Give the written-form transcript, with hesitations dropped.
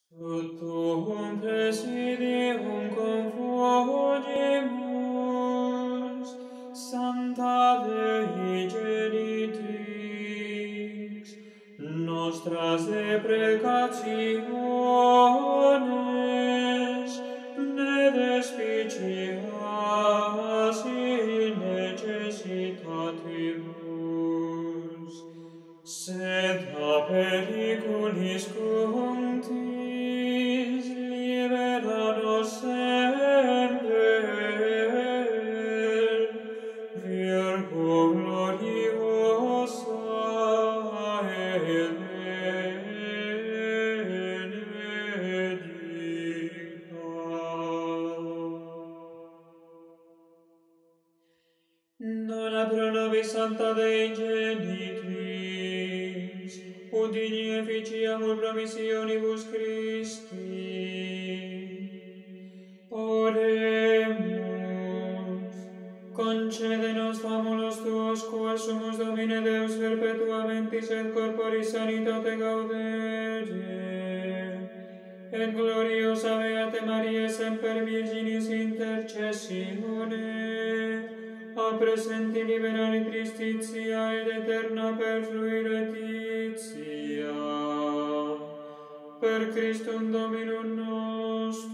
Tuum presidium confugimus, Sancta Dei Genitrix, nostras deprecationes, ne despicias in necessitatibus, sed a periculis cunctis libera nos semper, Virgo gloriosa et benedicta. Nona pro nobis Sancta Dei Genitrix, udini efficiamur promissionibus Christi. Oremus. Concede-nos, famulos tuos, quas sumus Domine Deus perpetuamentis et corporis sanitate gaudere, et gloriosa Beate Mariae semper Virginis intercessione, a presenti liberali tristitia et eterna perfluiretitia. Per Christum Dominum nostrum.